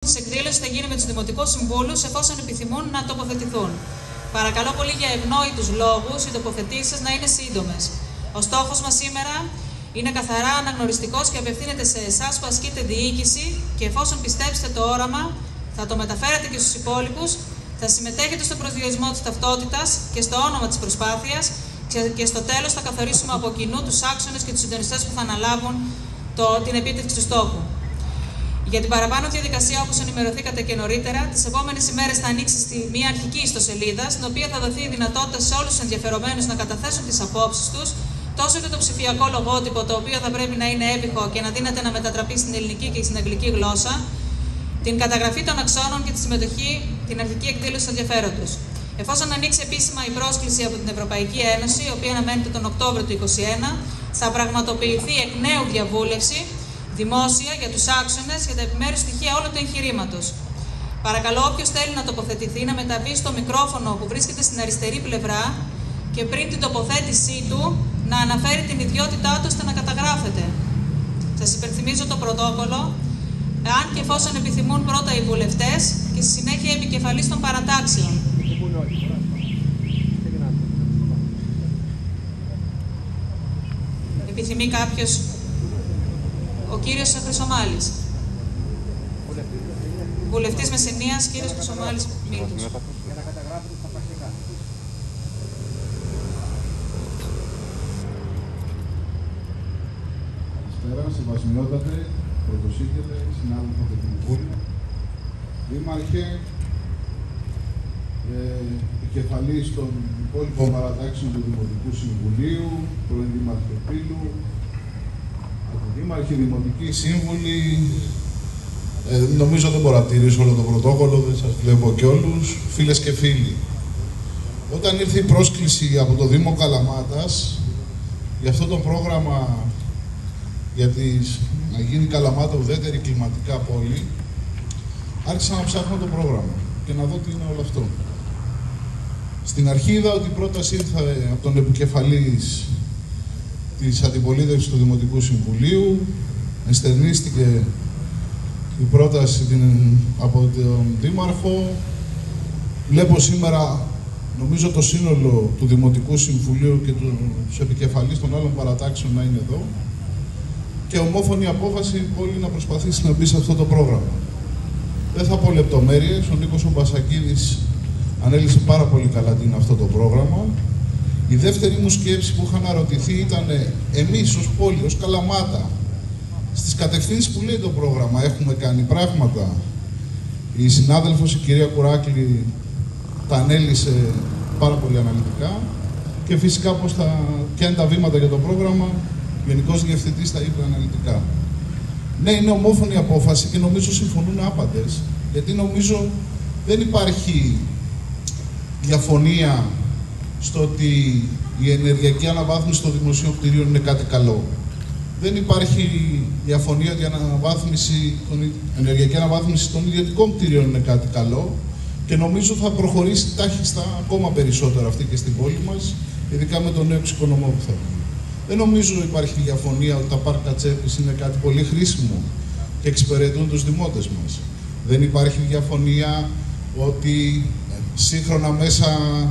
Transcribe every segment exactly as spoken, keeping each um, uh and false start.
της εκδήλωσης θα γίνει με τους Δημοτικούς Συμβούλους, εφόσον επιθυμούν να τοποθετηθούν. Παρακαλώ πολύ για ευνόητους λόγους οι τοποθετήσεις να είναι σύντομες. Ο στόχος μας σήμερα είναι καθαρά αναγνωριστικός και απευθύνεται σε εσάς που ασκείτε διοίκηση και εφόσον πιστέψετε το όραμα, θα το μεταφέρετε και στους υπόλοιπους, θα συμμετέχετε στο προσδιορισμό της ταυτότητας και στο όνομα της προσπάθειας και στο τέλος θα καθορίσουμε από κοινού τους άξονες και τους συντονιστές που θα αναλάβουν το, την επίτευξη του στόχου. Για την παραπάνω διαδικασία, όπως ενημερωθήκατε και νωρίτερα, τις επόμενες ημέρες θα ανοίξει στη μία αρχική ιστοσελίδα, στην οποία θα δοθεί η δυνατότητα σε όλους τους ενδιαφερομένους να καταθέσουν τις απόψεις τους, τόσο και το ψηφιακό λογότυπο, το οποίο θα πρέπει να είναι έβυχο και να δίνεται να μετατραπεί στην ελληνική και στην αγγλική γλώσσα, την καταγραφή των αξώνων και τη συμμετοχή, την αρχική εκδήλωση του ενδιαφέροντος. Εφόσον ανοίξει επίσημα η πρόσκληση από την Ευρωπαϊκή Ένωση, η οποία αναμένεται τον Οκτώβριο του είκοσι ένα, θα πραγματοποιηθεί εκ νέου διαβούλευση δημόσια για τους άξονες για τα επιμέρους στοιχεία όλου του εγχειρήματος. Παρακαλώ όποιος θέλει να τοποθετηθεί να μεταβεί στο μικρόφωνο που βρίσκεται στην αριστερή πλευρά και πριν την τοποθέτησή του να αναφέρει την ιδιότητά του ώστε να καταγράφεται. Σας υπενθυμίζω το πρωτόκολλο, αν και εφόσον επιθυμούν πρώτα οι βουλευτές και στη συνέχεια επικεφαλής των παρατάξεων. Επιθυμεί κάποιος? Ο κύριος Χρυσομάλης. Βουλευτής Μεσσηνίας, κύριος Χρυσομάλης Μίλτος. Καλησπέρα, σεβασμιότατε, πρωτοσύγκετε, συνάδελφοι του Κοινοβούλου, δήμαρχε, ε, επικεφαλής των υπόλοιπων παρατάξεων του Δημοτικού Συμβουλίου, πρώην Δήμαρχε Πύλου, Δήμαρχοι, Δημοτικοί Σύμβουλοι, ε, νομίζω δεν μπορώ να τηρήσω όλο το πρωτόκολλο, δεν σας βλέπω και όλους, φίλες και φίλοι. Όταν ήρθε η πρόσκληση από το Δήμο Καλαμάτας για αυτό το πρόγραμμα για τις, να γίνει Καλαμάτα ουδέτερη κλιματικά πόλη, άρχισα να ψάχνω το πρόγραμμα και να δω τι είναι όλο αυτό. Στην αρχή είδα ότι η πρόταση ήρθε από τον επικεφαλής της αντιπολίτευσης του Δημοτικού Συμβουλίου, εστερνίστηκε η πρόταση την, από τον Δήμαρχο. Βλέπω σήμερα, νομίζω, το σύνολο του Δημοτικού Συμβουλίου και τους επικεφαλής των άλλων παρατάξεων να είναι εδώ και ομόφωνη απόφαση όλοι να προσπαθήσει να μπει σε αυτό το πρόγραμμα. Δεν θα πω λεπτομέρειες, ο Νίκος ο Μπασακίδης ανέλησε πάρα πολύ καλά τι είναι αυτό το πρόγραμμα. Η δεύτερη μου σκέψη που είχα αναρωτηθεί ήταν εμείς ως πόλη, ως Καλαμάτα, στις κατευθύνσεις που λέει το πρόγραμμα έχουμε κάνει πράγματα. Η συνάδελφος, η κυρία Κουράκλη, τα ανέλησε πάρα πολύ αναλυτικά και φυσικά πώς θα, ποια είναι τα βήματα για το πρόγραμμα, ο Γενικός Διευθυντής τα είπε αναλυτικά. Ναι, είναι ομόφωνη απόφαση και νομίζω συμφωνούν άπαντες, γιατί νομίζω δεν υπάρχει διαφωνία στο ότι η ενεργειακή αναβάθμιση των δημοσίων κτηρίων είναι κάτι καλό. Δεν υπάρχει διαφωνία ότι η αναβάθμιση, η ενεργειακή αναβάθμιση των ιδιωτικών κτηρίων είναι κάτι καλό και νομίζω θα προχωρήσει τάχιστα ακόμα περισσότερο αυτή και στην πόλη μας, ειδικά με τον νέο εξοικονομό που θα γίνει. Δεν νομίζω υπάρχει διαφωνία ότι τα πάρκα τσέπης είναι κάτι πολύ χρήσιμο και εξυπηρετούν τους δημότες μας. Δεν υπάρχει διαφωνία ότι σύγχρονα μέσα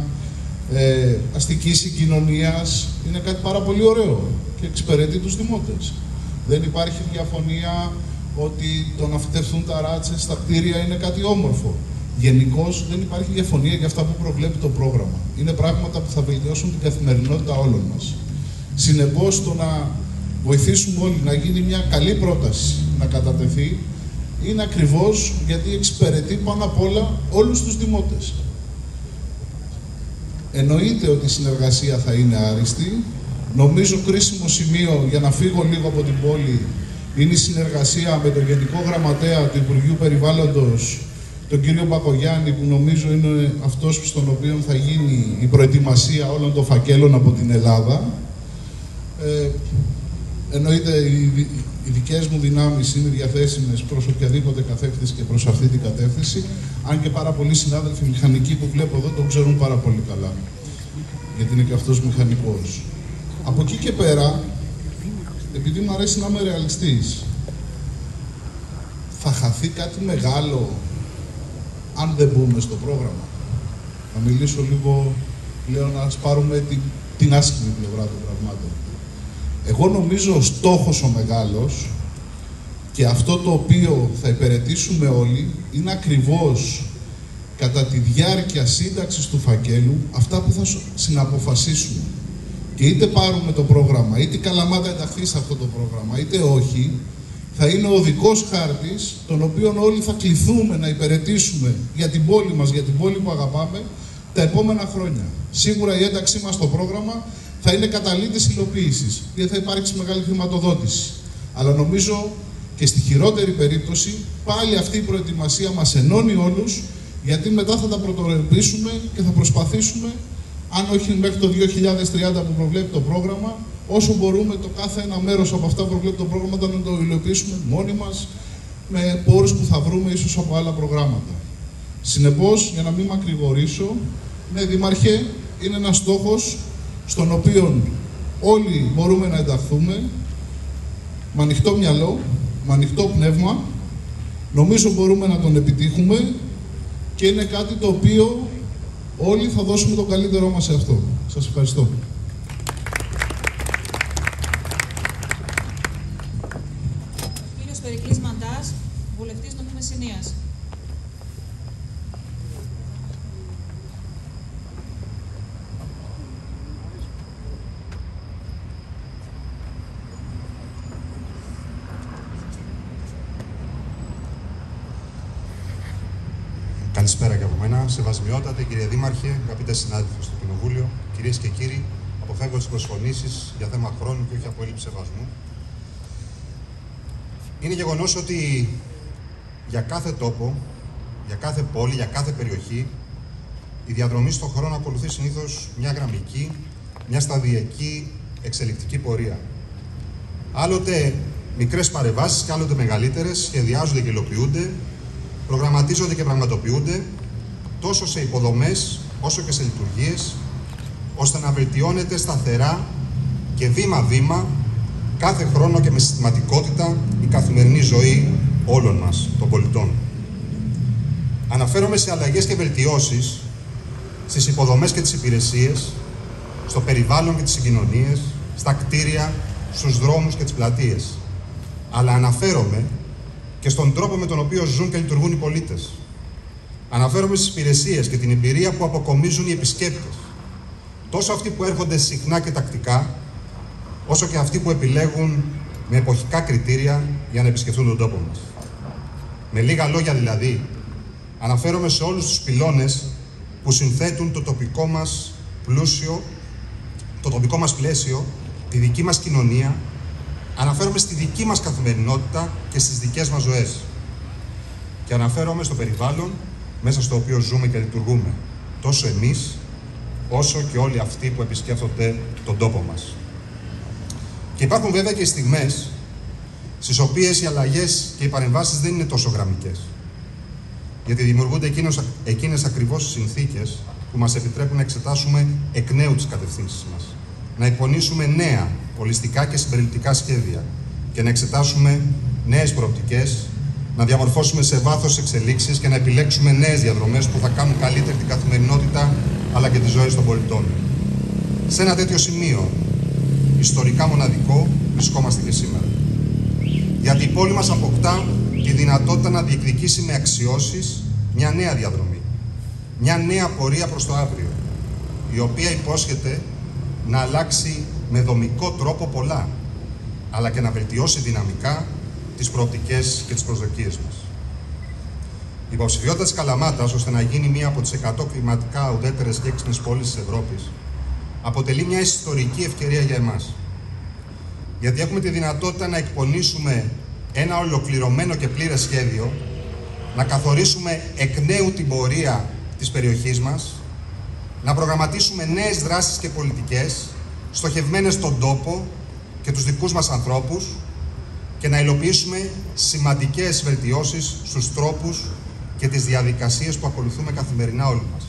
ε, αστικής συγκοινωνίας είναι κάτι πάρα πολύ ωραίο και εξυπηρετεί τους δημότες. Δεν υπάρχει διαφωνία ότι το να φυτευτούν τα ράτσες στα κτίρια είναι κάτι όμορφο. Γενικώς δεν υπάρχει διαφωνία για αυτά που προβλέπει το πρόγραμμα. Είναι πράγματα που θα βελτιώσουν την καθημερινότητα όλων μας. Συνεπώς, το να βοηθήσουμε όλοι να γίνει μια καλή πρόταση να κατατεθεί είναι ακριβώς γιατί εξυπηρετεί πάνω απ' όλα όλους τους δημότες. Εννοείται ότι η συνεργασία θα είναι άριστη. Νομίζω κρίσιμο σημείο για να φύγω λίγο από την πόλη είναι η συνεργασία με τον Γενικό Γραμματέα του Υπουργείου Περιβάλλοντος, τον κύριο Μπακογιάννη, που νομίζω είναι αυτός στον οποίο θα γίνει η προετοιμασία όλων των φακέλων από την Ελλάδα. Ε, εννοείται οι, οι δικές μου δυνάμεις είναι διαθέσιμες προς οποιαδήποτε κατεύθυνση και προς αυτή την κατεύθυνση, αν και πάρα πολλοί συνάδελφοι μηχανικοί που βλέπω εδώ τον ξέρουν πάρα πολύ καλά, γιατί είναι και αυτός μηχανικός. Από εκεί και πέρα, επειδή μου αρέσει να είμαι ρεαλιστής, θα χαθεί κάτι μεγάλο αν δεν μπούμε στο πρόγραμμα. Να μιλήσω λίγο, λέω να πάρουμε την, την άσχημη πλευρά των πραγμάτων. Εγώ νομίζω ο στόχος ο μεγάλος και αυτό το οποίο θα υπηρετήσουμε όλοι είναι ακριβώς κατά τη διάρκεια σύνταξης του φακέλου αυτά που θα συναποφασίσουμε. Και είτε πάρουμε το πρόγραμμα, είτε η Καλαμάτα ενταχθεί σε αυτό το πρόγραμμα, είτε όχι, θα είναι ο οδικός χάρτης, τον οποίο όλοι θα κληθούμε να υπηρετήσουμε για την πόλη μας, για την πόλη που αγαπάμε, τα επόμενα χρόνια. Σίγουρα η ένταξή μας στο πρόγραμμα θα είναι καταλήτης υλοποίησης, γιατί θα υπάρξει μεγάλη χρηματοδότηση. Αλλά νομίζω και στη χειρότερη περίπτωση, πάλι αυτή η προετοιμασία μας ενώνει όλους, γιατί μετά θα τα πρωτορεοποιήσουμε και θα προσπαθήσουμε, αν όχι μέχρι το δύο χιλιάδες τριάντα που προβλέπει το πρόγραμμα, όσο μπορούμε το κάθε ένα μέρος από αυτά που προβλέπει το πρόγραμμα να το υλοποιήσουμε μόνοι μας, με πόρους που θα βρούμε ίσως από άλλα προγράμματα. Συνεπώς, για να μην μακρηγορήσω, ναι, Δήμαρχε, είναι ένας στόχος στον οποίο όλοι μπορούμε να ενταχθούμε, με ανοιχτό μυαλό, με ανοιχτό πνεύμα. Νομίζω μπορούμε να τον επιτύχουμε και είναι κάτι το οποίο όλοι θα δώσουμε το καλύτερό μας σε αυτό. Σας ευχαριστώ. Κύριος Περικλής Μαντάς, βουλευτής Νομού Μεσσηνίας. Καλησπέρα και από μένα. Σεβασμιότατε, κύριε Δήμαρχε, αγαπητέ συνάδελφοι στο Κοινοβούλιο, κυρίες και κύριοι, αποφεύγω τις προσφωνήσεις για θέμα χρόνου και όχι από έλλειψη σεβασμού. Είναι γεγονός ότι για κάθε τόπο, για κάθε πόλη, για κάθε περιοχή, η διαδρομή στον χρόνο ακολουθεί συνήθως μια γραμμική, μια σταδιακή εξελικτική πορεία. Άλλοτε μικρές παρεμβάσεις και άλλοτε μεγαλύτερες σχεδιάζονται και υλοποιούνται, προγραμματίζονται και πραγματοποιούνται τόσο σε υποδομές όσο και σε λειτουργίες, ώστε να βελτιώνεται σταθερά και βήμα-βήμα κάθε χρόνο και με συστηματικότητα η καθημερινή ζωή όλων μας, των πολιτών. Αναφέρομαι σε αλλαγές και βελτιώσεις στις υποδομές και τις υπηρεσίες, στο περιβάλλον και τις συγκοινωνίες, στα κτίρια, στους δρόμους και τις πλατείες. Αλλά αναφέρομαι και στον τρόπο με τον οποίο ζουν και λειτουργούν οι πολίτες. Αναφέρομαι στις υπηρεσίες και την εμπειρία που αποκομίζουν οι επισκέπτες. Τόσο αυτοί που έρχονται συχνά και τακτικά, όσο και αυτοί που επιλέγουν με εποχικά κριτήρια για να επισκεφθούν τον τόπο μας. Με λίγα λόγια δηλαδή, αναφέρομαι σε όλους τους πυλώνες που συνθέτουν το τοπικό μας πλούσιο, το τοπικό μας πλαίσιο, τη δική μας κοινωνία. Αναφέρομαι στη δική μας καθημερινότητα και στις δικές μας ζωές. Και αναφέρομαι στο περιβάλλον μέσα στο οποίο ζούμε και λειτουργούμε. Τόσο εμείς, όσο και όλοι αυτοί που επισκέφτονται τον τόπο μας. Και υπάρχουν βέβαια και στιγμές στις οποίες οι αλλαγές και οι παρεμβάσεις δεν είναι τόσο γραμμικές. Γιατί δημιουργούνται εκείνες, εκείνες ακριβώς συνθήκες που μας επιτρέπουν να εξετάσουμε εκ νέου τις κατευθύνσεις μας. Να εκπονήσουμε νέα, ολιστικά και συμπεριληπτικά σχέδια και να εξετάσουμε νέες προοπτικές, να διαμορφώσουμε σε βάθος εξελίξεις και να επιλέξουμε νέες διαδρομές που θα κάνουν καλύτερη την καθημερινότητα αλλά και τις ζωές των πολιτών. Σε ένα τέτοιο σημείο, ιστορικά μοναδικό, βρισκόμαστε και σήμερα. Γιατί η πόλη μας αποκτά τη δυνατότητα να διεκδικήσει με αξιώσεις μια νέα διαδρομή, μια νέα πορεία προς το αύριο, η οποία υπόσχεται να αλλάξει με δομικό τρόπο πολλά, αλλά και να βελτιώσει δυναμικά τις προοπτικές και τις προσδοκίες μας. Η υποψηφιότητα της Καλαμάτας, ώστε να γίνει μία από τις εκατό κλιματικά ουδέτερες και έξυπνες πόλεις της Ευρώπης, αποτελεί μια ιστορική ευκαιρία για εμάς. Γιατί έχουμε τη δυνατότητα να εκπονήσουμε ένα ολοκληρωμένο και πλήρες σχέδιο, να καθορίσουμε εκ νέου την πορεία της περιοχής μας, να προγραμματίσουμε νέες δράσεις και πολιτικές, στοχευμένες στον τόπο και τους δικούς μας ανθρώπους και να υλοποιήσουμε σημαντικές βελτιώσεις στους τρόπους και τις διαδικασίες που ακολουθούμε καθημερινά όλοι μας.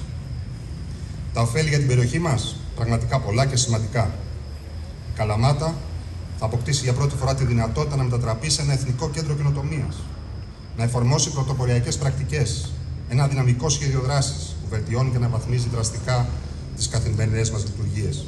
Τα ωφέλη για την περιοχή μας, πραγματικά πολλά και σημαντικά. Η Καλαμάτα θα αποκτήσει για πρώτη φορά τη δυνατότητα να μετατραπεί σε ένα εθνικό κέντρο καινοτομίας, να εφαρμόσει πρωτοποριακές πρακτικές, ένα δυναμικό σχέδιο δράσης που βελτιώνει και αναβαθμίζει δραστικά τις καθημερινές μας λειτουργίες.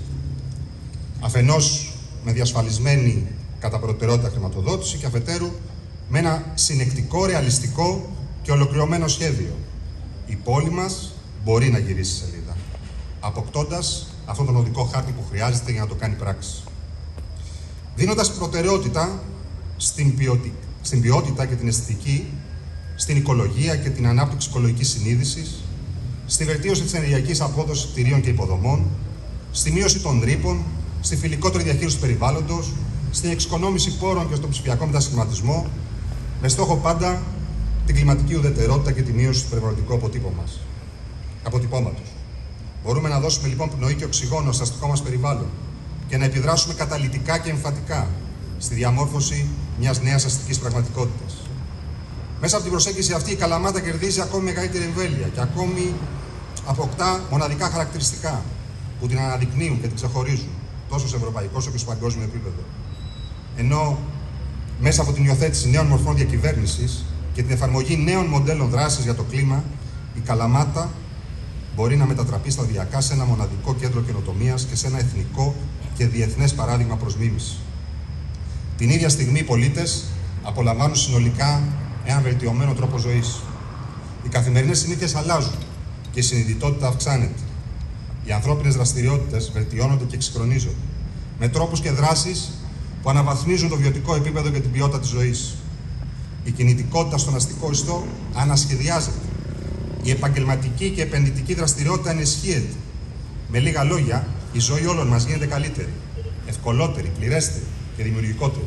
Αφενός με διασφαλισμένη κατά προτεραιότητα χρηματοδότηση και αφετέρου με ένα συνεκτικό, ρεαλιστικό και ολοκληρωμένο σχέδιο. Η πόλη μας μπορεί να γυρίσει σελίδα, αποκτώντας αυτόν τον οδικό χάρτη που χρειάζεται για να το κάνει πράξη. Δίνοντας προτεραιότητα στην ποιότητα, στην ποιότητα και την αισθητική, στην οικολογία και την ανάπτυξη οικολογικής συνείδησης, στη βελτίωση της ενεργειακής απόδοσης κτηρίων και υποδομών, στη μείωση των ρήπων, στη φιλικότερη διαχείριση του περιβάλλοντος, στην εξοικονόμηση πόρων και στον ψηφιακό μετασχηματισμό, με στόχο πάντα την κλιματική ουδετερότητα και τη μείωση του περιβαλλοντικού αποτυπώματος. Μπορούμε να δώσουμε λοιπόν πνοή και οξυγόνο στο αστικό μας περιβάλλον και να επιδράσουμε καταλυτικά και εμφατικά στη διαμόρφωση μιας νέας αστικής πραγματικότητας. Μέσα από την προσέγγιση αυτή, η Καλαμάτα κερδίζει ακόμη μεγαλύτερη εμβέλεια και ακόμη αποκτά μοναδικά χαρακτηριστικά που την αναδεικνύουν και την ξεχωρίζουν τόσο σε ευρωπαϊκό όσο και σε παγκόσμιο επίπεδο. Ενώ μέσα από την υιοθέτηση νέων μορφών διακυβέρνησης και την εφαρμογή νέων μοντέλων δράσης για το κλίμα, η Καλαμάτα μπορεί να μετατραπεί σταδιακά σε ένα μοναδικό κέντρο καινοτομίας και σε ένα εθνικό και διεθνές παράδειγμα προς μίμηση. Την ίδια στιγμή οι πολίτες απολαμβάνουν συνολικά έναν βελτιωμένο τρόπο ζωής. Οι καθημερινές συνήθειες αλλάζουν και η συνειδητότητα αυξάνεται. Οι ανθρώπινες δραστηριότητες βελτιώνονται και εξυγχρονίζονται με τρόπους και δράσεις που αναβαθμίζουν το βιωτικό επίπεδο και την ποιότητα της ζωής. Η κινητικότητα στον αστικό ιστό ανασχεδιάζεται. Η επαγγελματική και επενδυτική δραστηριότητα ενισχύεται. Με λίγα λόγια, η ζωή όλων μας γίνεται καλύτερη, ευκολότερη, πληρέστερη και δημιουργικότερη.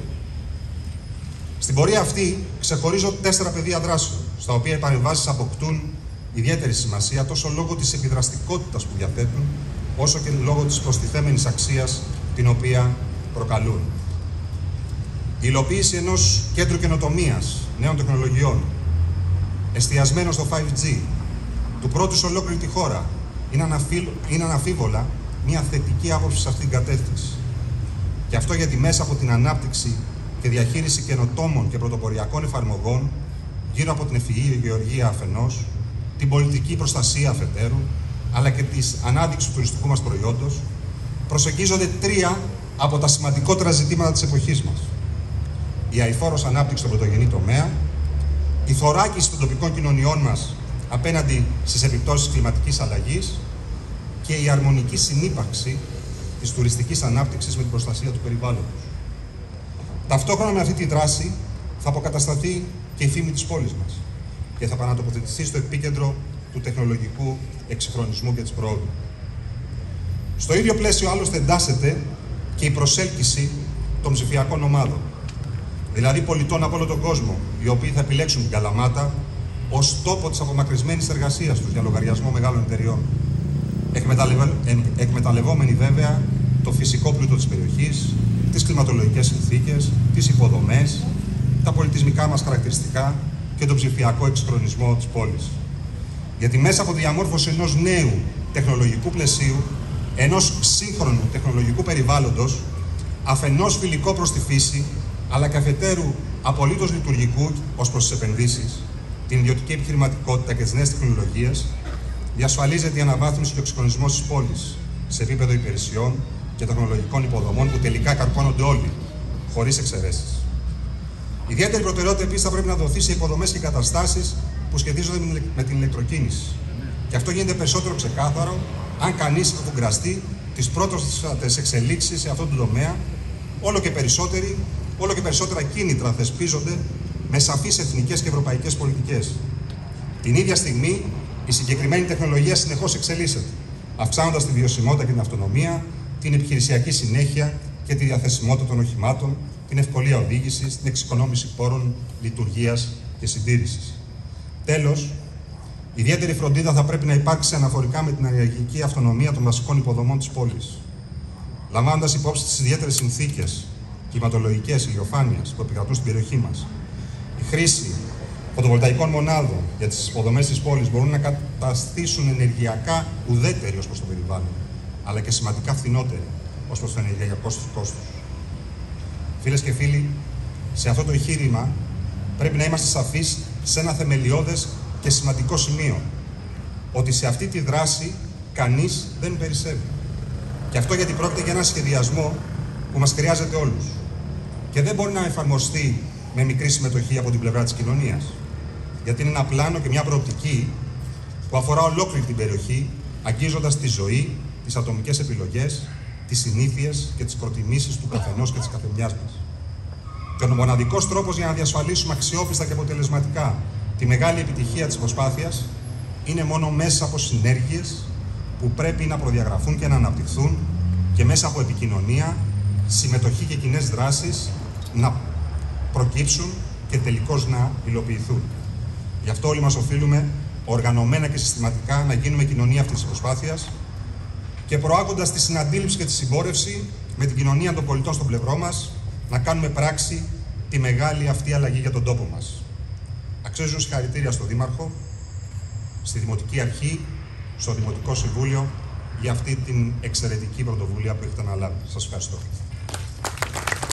Στην πορεία αυτή ξεχωρίζω τέσσερα πεδία δράσεων, στα οποία οι παρεμβάσεις αποκτούν ιδιαίτερη σημασία τόσο λόγω της επιδραστικότητας που διαθέτουν, όσο και λόγω της προστιθέμενης αξίας την οποία προκαλούν. Η υλοποίηση ενός κέντρου καινοτομίας νέων τεχνολογιών, εστιασμένο στο φάιβ τζι, του πρώτου σε ολόκληρη τη χώρα, είναι, αναφι... είναι αναφίβολα μια θετική άποψη σε αυτήν την κατεύθυνση. Και αυτό γιατί μέσα από την ανάπτυξη και διαχείριση καινοτόμων και πρωτοποριακών εφαρμογών γύρω από την ευφυή γεωργία αφενός, την πολιτική προστασία αφετέρου, αλλά και τη ανάδειξη του τουριστικού μας προϊόντος, προσεγγίζονται τρία από τα σημαντικότερα ζητήματα της εποχής μας. Η αειφόρος ανάπτυξη στον πρωτογενή τομέα, η θωράκιση των τοπικών κοινωνιών μας απέναντι στις επιπτώσεις κλιματικής αλλαγής και η αρμονική συνύπαρξη της τουριστικής ανάπτυξης με την προστασία του περιβάλλοντος. Ταυτόχρονα με αυτή τη δράση θα αποκατασταθεί και η φήμη της πόλης μας και θα επανατοποθετηθεί στο επίκεντρο του τεχνολογικού εξυγχρονισμού και της προόδου. Στο ίδιο πλαίσιο άλλωστε εντάσσεται και η προσέλκυση των ψηφιακών ομάδων, δηλαδή πολιτών από όλο τον κόσμο, οι οποίοι θα επιλέξουν την Καλαμάτα ως τόπο της απομακρυσμένης εργασίας τους για λογαριασμό μεγάλων εταιριών, εκμεταλλευόμενοι βέβαια το φυσικό πλούτο της περιοχής, τις κλιματολογικές συνθήκες, τις υποδομές, τα πολιτισμικά μας χαρακτηριστικά και τον ψηφιακό εξυγχρονισμό της πόλης. Γιατί μέσα από τη διαμόρφωση ενός νέου τεχνολογικού πλαισίου, ενός σύγχρονου τεχνολογικού περιβάλλοντος, αφενός φιλικό προς τη φύση, αλλά και αφετέρου απολύτως λειτουργικού ως προς τις επενδύσεις, την ιδιωτική επιχειρηματικότητα και τις νέες τεχνολογίες, διασφαλίζεται η αναβάθμιση και ο εξυγχρονισμός της πόλης σε επίπεδο υπηρεσιών και τεχνολογικών υποδομών που τελικά καρπώνονται όλοι, χωρίς εξαιρέσεις. Ιδιαίτερη προτεραιότητα επίσης θα πρέπει να δοθεί σε υποδομές και εγκαταστάσεις που σχετίζονται με την ηλεκτροκίνηση. Και αυτό γίνεται περισσότερο ξεκάθαρο αν κανείς αφουγκραστεί τις πρώτες εξελίξεις σε αυτόν τον τομέα, όλο και περισσότεροι, όλο και περισσότερα κίνητρα θεσπίζονται με σαφείς εθνικές και ευρωπαϊκές πολιτικές. Την ίδια στιγμή, η συγκεκριμένη τεχνολογία συνεχώς εξελίσσεται, αυξάνοντας τη βιωσιμότητα και την αυτονομία, την επιχειρησιακή συνέχεια και τη διαθεσιμότητα των οχημάτων, την ευκολία οδήγησης, την εξοικονόμηση πόρων, λειτουργίας και συντήρησης. Τέλος, ιδιαίτερη φροντίδα θα πρέπει να υπάρξει αναφορικά με την ενεργειακή αυτονομία των βασικών υποδομών της πόλης. Λαμβάνοντας υπόψη τις ιδιαίτερες συνθήκες κλιματολογικές ηλιοφάνειας που επικρατούν στην περιοχή μας, η χρήση φωτοβολταϊκών μονάδων για τις υποδομές της πόλης μπορούν να καταστήσουν ενεργειακά ουδέτεροι ως προς το περιβάλλον, αλλά και σημαντικά φθηνότεροι ως προς το ενεργειακό τους κόστος. Φίλες και φίλοι, σε αυτό το εγχείρημα πρέπει να είμαστε σαφείς σε ένα θεμελιώδες και σημαντικό σημείο, ότι σε αυτή τη δράση κανείς δεν περισσεύει. Και αυτό γιατί πρόκειται για ένα σχεδιασμό που μας χρειάζεται όλους. Και δεν μπορεί να εφαρμοστεί με μικρή συμμετοχή από την πλευρά της κοινωνίας. Γιατί είναι ένα πλάνο και μια προοπτική που αφορά ολόκληρη την περιοχή, αγγίζοντας τη ζωή, τις ατομικές επιλογές, τις συνήθειες και τις προτιμήσεις του καθενός και της καθεμιάς μας. Και ο μοναδικός τρόπος για να διασφαλίσουμε αξιόπιστα και αποτελεσματικά τη μεγάλη επιτυχία της προσπάθειας είναι μόνο μέσα από συνέργειες που πρέπει να προδιαγραφούν και να αναπτυχθούν και μέσα από επικοινωνία, συμμετοχή και κοινές δράσεις να προκύψουν και τελικώς να υλοποιηθούν. Γι' αυτό όλοι μας οφείλουμε οργανωμένα και συστηματικά να γίνουμε κοινωνία αυτής της προσπάθειας και προάγοντας τη συναντήληψη και τη συμπόρευση με την κοινωνία των πολιτών στο πλευρό μας, να κάνουμε πράξη τη μεγάλη αυτή αλλαγή για τον τόπο μας. Αξίζουν συγχαρητήρια στο Δήμαρχο, στη Δημοτική Αρχή, στο Δημοτικό Συμβούλιο για αυτή την εξαιρετική πρωτοβουλία που έχετε αναλάβει. Σας ευχαριστώ.